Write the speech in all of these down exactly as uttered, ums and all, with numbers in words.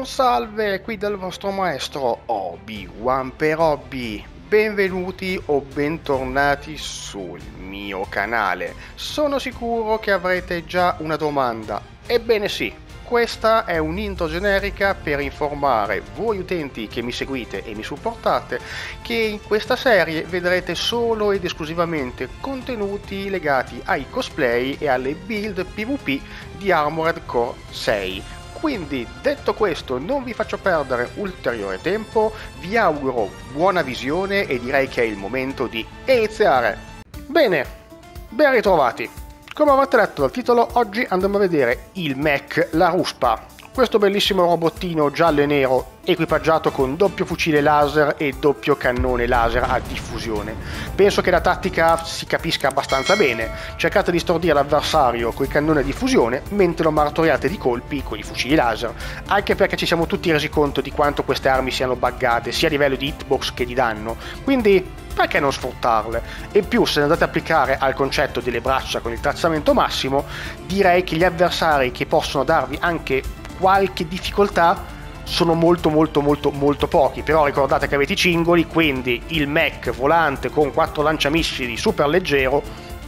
salve, qui dal vostro maestro Obi-Wan per Hobby. Benvenuti o bentornati sul mio canale. Sono sicuro che avrete già una domanda. Ebbene sì, questa è un'intro generica per informare voi utenti che mi seguite e mi supportate che in questa serie vedrete solo ed esclusivamente contenuti legati ai cosplay e alle build PvP di Armored Core sei. Quindi, detto questo, non vi faccio perdere ulteriore tempo, vi auguro buona visione e direi che è il momento di iniziare. Bene, ben ritrovati. Come avrete letto dal titolo, oggi andremo a vedere il mech La Ruspa, questo bellissimo robottino giallo e nero equipaggiato con doppio fucile laser e doppio cannone laser a diffusione. Penso che la tattica si capisca abbastanza bene: cercate di stordire l'avversario coi cannoni a diffusione mentre lo martoriate di colpi con i fucili laser, anche perché ci siamo tutti resi conto di quanto queste armi siano buggate sia a livello di hitbox che di danno, quindi perché non sfruttarle? E in più, se andate a applicare al concetto delle braccia con il tracciamento massimo, direi che gli avversari che possono darvi anche qualche difficoltà sono molto molto molto molto pochi. Però ricordate che avete i cingoli, quindi il mech volante con quattro lanciamissili super leggero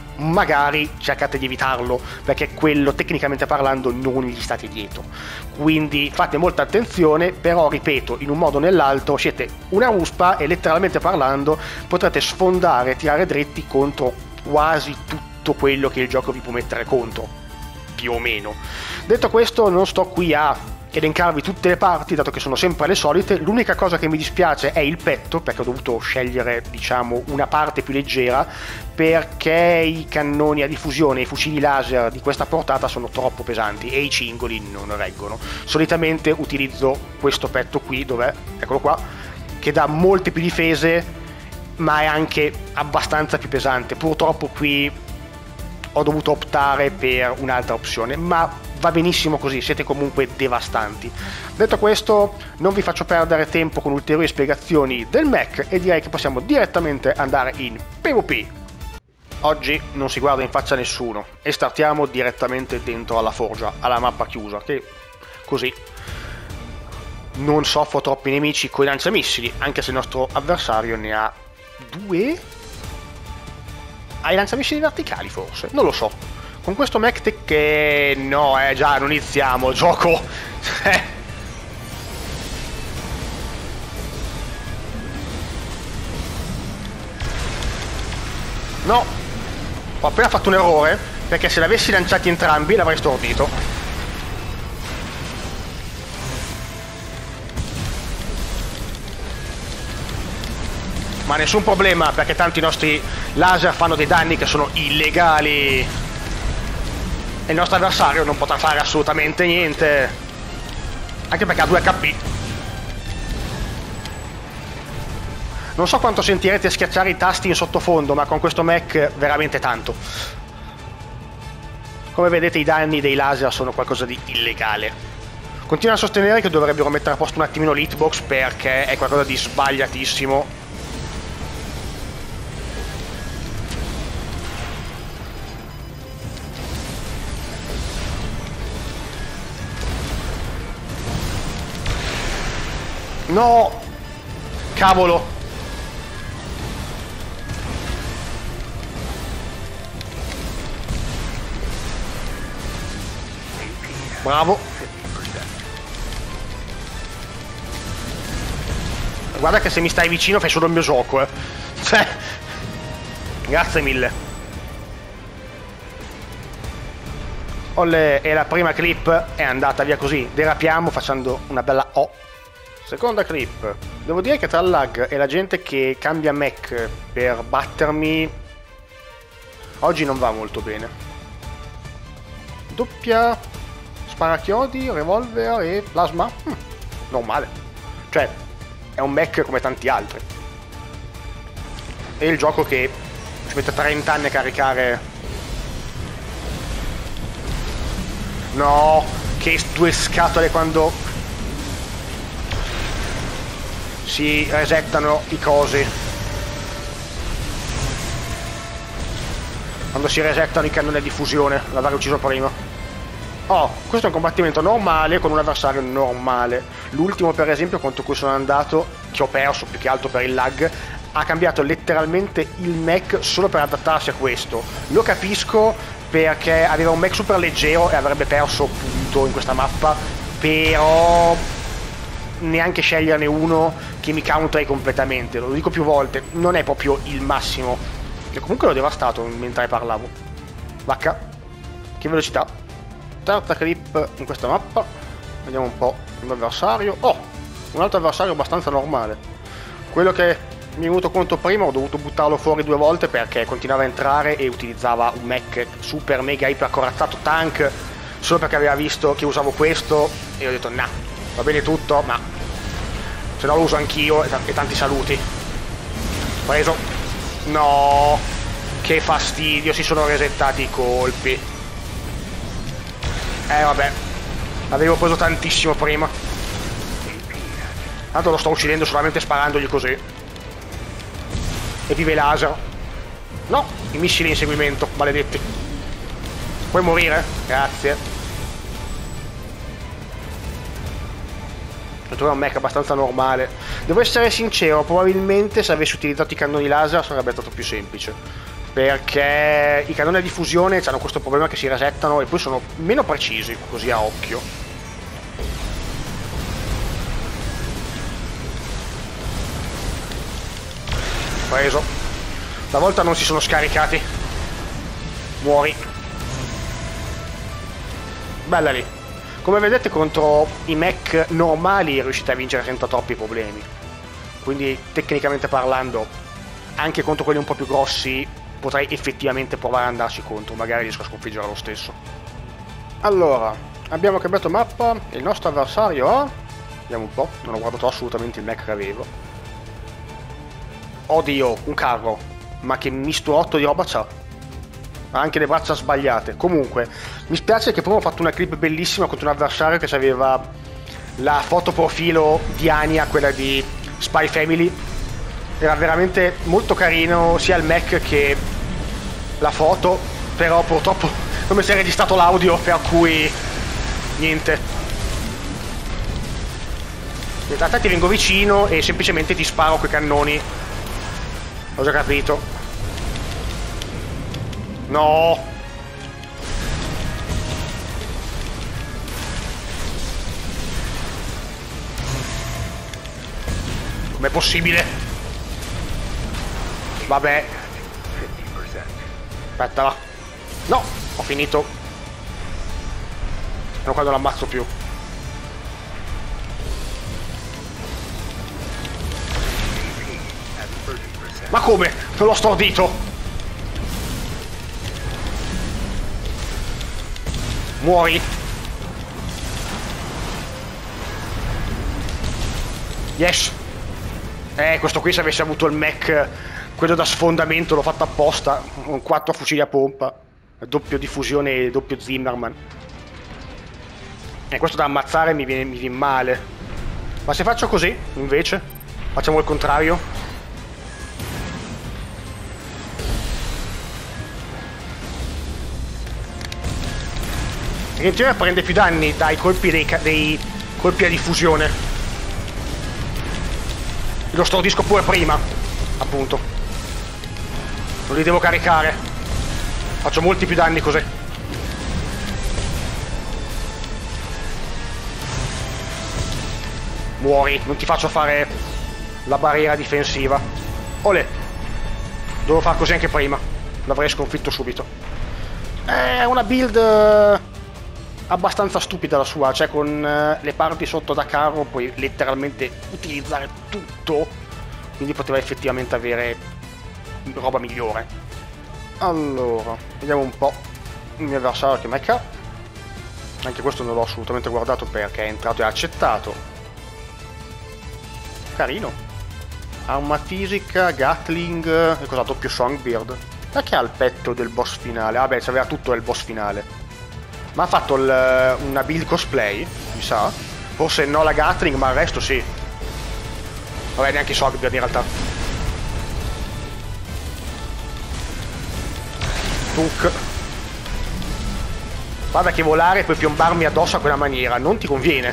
magari cercate di evitarlo, perché quello tecnicamente parlando non gli state dietro, quindi fate molta attenzione. Però ripeto, in un modo o nell'altro siete una ruspa e letteralmente parlando potrete sfondare e tirare dritti contro quasi tutto quello che il gioco vi può mettere contro, più o meno. Detto questo, non sto qui a elencarvi tutte le parti, dato che sono sempre le solite. L'unica cosa che mi dispiace è il petto, perché ho dovuto scegliere, diciamo, una parte più leggera, perché i cannoni a diffusione e i fucili laser di questa portata sono troppo pesanti e i cingoli non reggono. Solitamente utilizzo questo petto qui, dov'è? Eccolo qua, che dà molte più difese, ma è anche abbastanza più pesante. Purtroppo qui ho dovuto optare per un'altra opzione, ma va benissimo così, siete comunque devastanti. Detto questo, non vi faccio perdere tempo con ulteriori spiegazioni del mech e direi che possiamo direttamente andare in PvP. Oggi non si guarda in faccia a nessuno e startiamo direttamente dentro alla forgia, alla mappa chiusa, che così non soffro troppi nemici coi lanciamissili, anche se il nostro avversario ne ha due. Ha i lanciamissili verticali forse, non lo so. Con questo mech tech che no, eh già, non iniziamo, gioco. No, ho appena fatto un errore, perché se l'avessi lanciati entrambi l'avrei stordito. Ma nessun problema, perché tanto i nostri laser fanno dei danni che sono illegali e il nostro avversario non potrà fare assolutamente niente, anche perché ha due H P. Non so quanto sentirete schiacciare i tasti in sottofondo, ma con questo mech veramente tanto. Come vedete, i danni dei laser sono qualcosa di illegale. Continuo a sostenere che dovrebbero mettere a posto un attimino l'hitbox, perché è qualcosa di sbagliatissimo. No! Cavolo! Bravo! Guarda che se mi stai vicino fai solo il mio gioco, eh! Cioè... Grazie mille! Olle, e la prima clip è andata via così. Derapiamo facendo una bella O. Seconda clip. Devo dire che tra il lag e la gente che cambia mech per battermi oggi non va molto bene. Doppia sparachiodi, revolver e plasma. Hm, normale. Cioè, è un mech come tanti altri. E il gioco che ci mette trenta anni a caricare. No, che due scatole quando si resettano i cosi. Quando si resettano i cannoni a diffusione, l'avrei ucciso prima. Oh, questo è un combattimento normale con un avversario normale. L'ultimo, per esempio, contro cui sono andato, che ho perso più che altro per il lag, ha cambiato letteralmente il mech solo per adattarsi a questo. Lo capisco perché aveva un mech super leggero e avrebbe perso punto in questa mappa, però neanche sceglierne uno che mi counteri completamente. Lo dico più volte, non è proprio il massimo. E comunque l'ho devastato mentre parlavo. Vacca, che velocità. Terza clip in questa mappa. Vediamo un po' il mio avversario. Oh, un altro avversario abbastanza normale. Quello che mi è venuto conto prima, ho dovuto buttarlo fuori due volte perché continuava a entrare e utilizzava un mech super mega iper corazzato tank solo perché aveva visto che usavo questo e ho detto nah, va bene tutto, ma se no lo uso anch'io e, e tanti saluti. Preso. No, che fastidio, si sono resettati i colpi. Eh vabbè, avevo preso tantissimo prima. Tanto lo sto uccidendo solamente sparandogli così. E vive laser. No, i missili in inseguimento, maledetti. Puoi morire? Grazie. È un mech abbastanza normale. Devo essere sincero, probabilmente se avessi utilizzato i cannoni laser sarebbe stato più semplice. Perché i cannoni a diffusione hanno questo problema che si resettano e poi sono meno precisi, così a occhio. Preso. Stavolta non si sono scaricati. Muori. Bella lì. Come vedete contro i mech normali riuscite a vincere senza troppi problemi. Quindi tecnicamente parlando, anche contro quelli un po' più grossi potrei effettivamente provare ad andarci contro. Magari riesco a sconfiggere lo stesso. Allora, abbiamo cambiato mappa. Il nostro avversario ha... Vediamo un po'. Non ho guardato assolutamente il mech che avevo. Oddio, un carro. Ma che misturotto di roba c'ha. Ha anche le braccia sbagliate. Comunque, mi spiace che prima ho fatto una clip bellissima contro un avversario che aveva la foto profilo di Anya, quella di Spy Family. Era veramente molto carino sia il mech che la foto, però purtroppo non mi si è registrato l'audio, per cui niente. A te ti vengo vicino e semplicemente ti sparo coi cannoni. Ho già capito. No! Com'è possibile? Vabbè. Aspetta, va. No! Ho finito. Non quando l'ammazzo più. Ma come? Non l'ho stordito! Muori! Yes! Eh, questo qui se avessi avuto il mech, quello da sfondamento, l'ho fatto apposta, con quattro fucili a pompa, doppio diffusione e doppio Zimmerman. E questo da ammazzare mi viene, mi viene male. Ma se faccio così, invece, facciamo il contrario. In teoria prende più danni dai colpi dei, dei colpi a diffusione. Lo stordisco pure prima, appunto. Non li devo caricare. Faccio molti più danni così. Muori, non ti faccio fare la barriera difensiva. Olè. Devo far così anche prima. L'avrei sconfitto subito. È una build abbastanza stupida la sua, cioè con uh, le parti sotto da carro puoi letteralmente utilizzare tutto, quindi poteva effettivamente avere roba migliore. Allora, vediamo un po' il mio avversario che mecha. Anche questo non l'ho assolutamente guardato perché è entrato e ha accettato. Carino. Arma fisica, Gatling e cosa? Doppio Songbird. Perché ha il petto del boss finale? Ah beh, c'aveva tutto il boss finale. Ma ha fatto il, una build cosplay, mi sa. Forse no la Gatling, ma il resto sì. Vabbè, neanche so in realtà. Tuk. Guarda che volare e poi piombarmi addosso a quella maniera non ti conviene.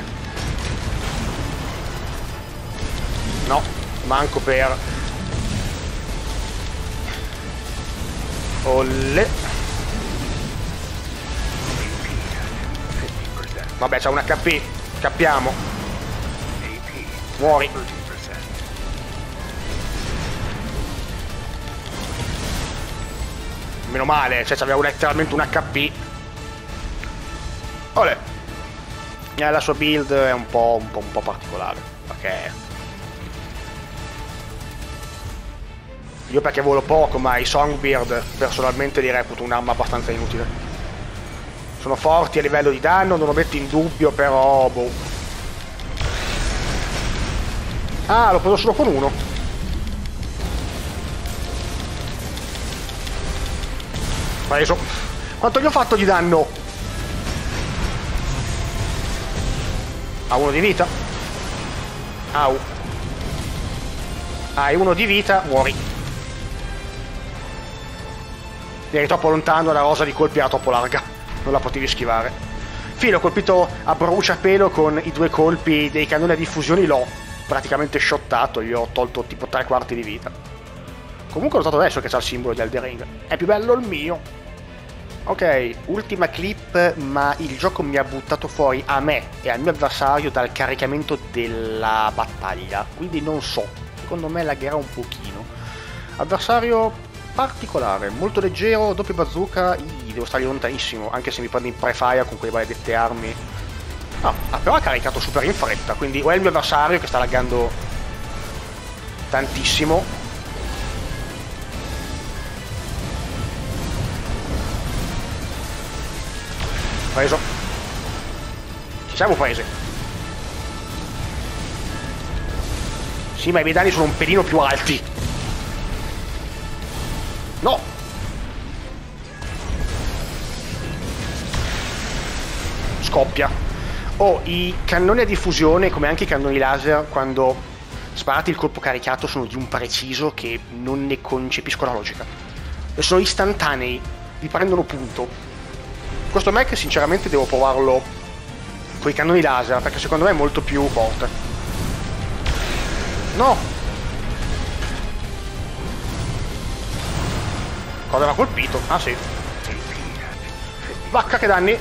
No, manco per... Olle. Vabbè, c'ha un acca pi. Scappiamo. Muori. Meno male, cioè c'aveva letteralmente un acca pi. Olè. Eh, la sua build è un po', un po', un po' particolare. Perché... Io perché volo poco, ma i Songbird personalmente li reputo un'arma abbastanza inutile. Sono forti a livello di danno, non lo metto in dubbio, però boh. Ah, l'ho preso solo con uno. Preso. Quanto gli ho fatto di danno? Ha uno di vita. Au. Hai uno di vita, muori. Eri troppo lontano, la rosa di colpi era troppo larga, non la potevi schivare. Fino ho colpito a bruciapelo con i due colpi dei cannoni a diffusioni, l'ho praticamente shottato, gli ho tolto tipo tre quarti di vita. Comunque ho notato adesso che c'ha il simbolo di Elden Ring, è più bello il mio. Ok, ultima clip, ma il gioco mi ha buttato fuori a me e al mio avversario dal caricamento della battaglia, quindi non so, secondo me lagherà un pochino. Avversario particolare, molto leggero, doppio bazooka, Ih, devo stargli lontanissimo, anche se mi prende in pre-fire con quelle maledette armi. Ah, ah, però ha caricato super in fretta, quindi o è il mio avversario che sta laggando tantissimo. Preso. Ci siamo presi. Sì, ma i miei danni sono un pelino più alti. No! Scoppia. Oh, i cannoni a diffusione, come anche i cannoni laser, quando sparati il colpo caricato sono di un preciso che non ne concepisco la logica. E sono istantanei, vi prendono punto. Questo mech sinceramente devo provarlo con i cannoni laser, perché secondo me è molto più forte. No! Cosa l'ha colpito? Ah sì. Vacca che danni.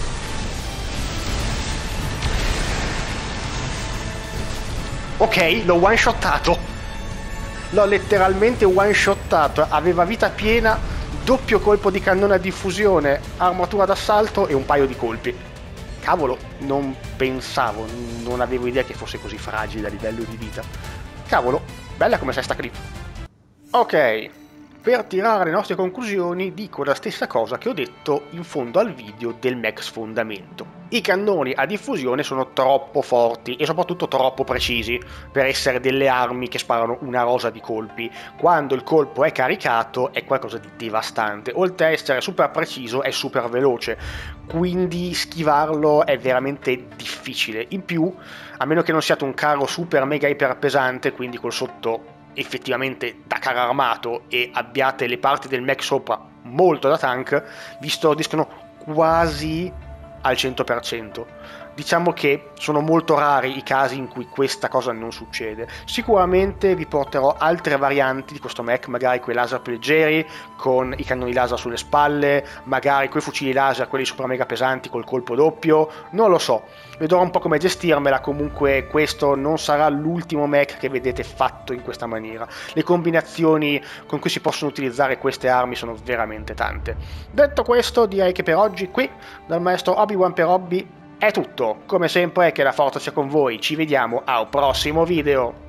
Ok, l'ho one shottato. L'ho letteralmente one shottato. Aveva vita piena, doppio colpo di cannone a diffusione, armatura d'assalto e un paio di colpi. Cavolo, non pensavo, non avevo idea che fosse così fragile a livello di vita. Cavolo, bella come sei sta clip. Ok. Per tirare le nostre conclusioni dico la stessa cosa che ho detto in fondo al video del mech sfondamento. I cannoni a diffusione sono troppo forti e soprattutto troppo precisi per essere delle armi che sparano una rosa di colpi. Quando il colpo è caricato è qualcosa di devastante, oltre a essere super preciso è super veloce, quindi schivarlo è veramente difficile. In più, a meno che non siate un carro super mega iper pesante, quindi col sotto effettivamente da carro armato e abbiate le parti del mech sopra molto da tank, vi stordiscono quasi al cento per cento. Diciamo che sono molto rari i casi in cui questa cosa non succede. Sicuramente vi porterò altre varianti di questo mech, magari quei laser più leggeri, con i cannoni laser sulle spalle, magari quei fucili laser, quelli super mega pesanti col colpo doppio, non lo so. Vedrò un po' come gestirmela, comunque questo non sarà l'ultimo mech che vedete fatto in questa maniera. Le combinazioni con cui si possono utilizzare queste armi sono veramente tante. Detto questo, direi che per oggi qui, dal maestro Obi-Wan per Hobby, è tutto. Come sempre, che la forza sia con voi, ci vediamo al prossimo video.